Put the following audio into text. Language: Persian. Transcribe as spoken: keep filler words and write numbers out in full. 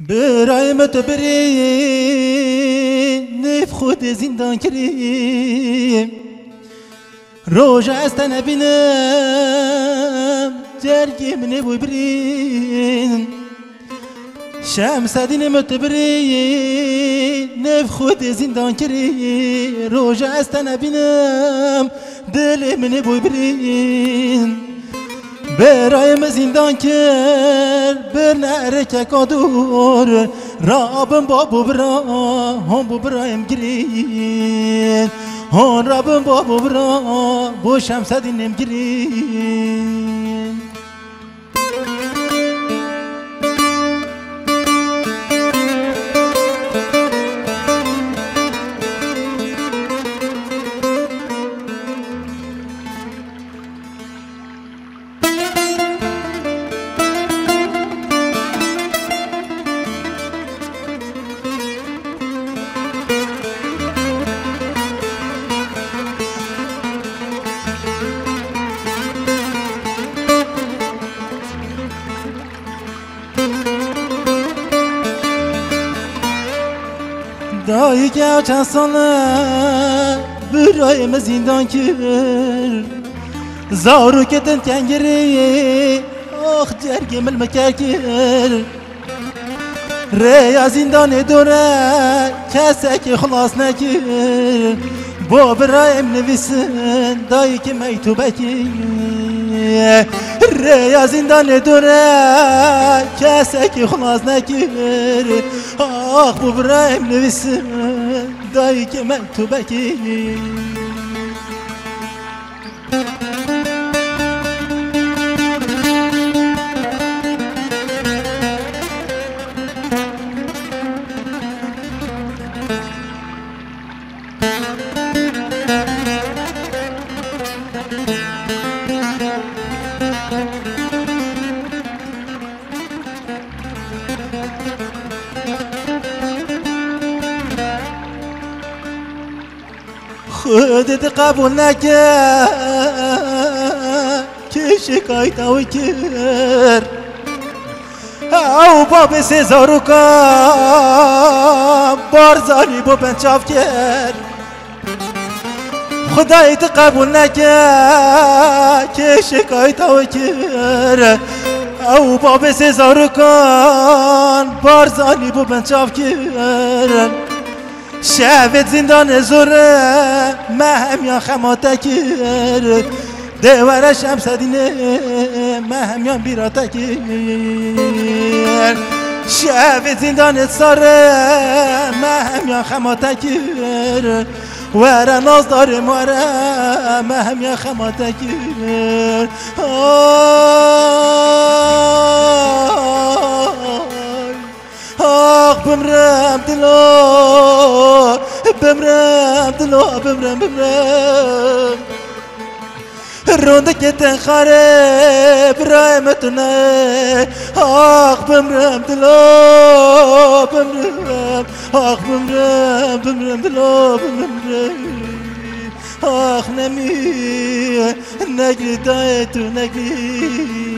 برای متبری نف خود زندان کریم روز است نبینم درگی من بوی برین شمس دین متبری نف خود زندان کریم روز است نبینم دل من بوی برین برایم زندان کرد بر نرکه کادور رابم بابو برا هم بو برایم گرین هون رابم بابو برا بو شمس دینم گرین دایی که چند ساله برایم زندان کرد زارو کتن کنگری آخ جرگی مل مکر کرد ریا زندان دوره کسی که خلاص نکرد با برایم نویسن دایی که میتوبه کرد ریا زندان دوره کسی که خلاص نکرد آخ بو برایم نویسن دایی که میتوبه کرد خودت قبول نکرد که شکایت او کرد او باب سزارو کام بارزانی بو پنچاف کرد خدایت قبول نکرد که شکایت او کرد او باب سزارو کام بارزانی بو پنچاف کرد شعبت زندان زوره مهم یا خماته کرد دوره شمس دینه مهم یا بیراته کرد شعبت زندان ساره مهم یا خماته کرد وره ناز داره ماره مهم یا خماته کرد آخ بمرم دلو بمرم دلو بمرم بمرم رونده که تنخاره برایمتونه آخ بمرم دلو بمرم آخ بمرم بمرم دلو بمرم آخ نمی نگری دای تو نگری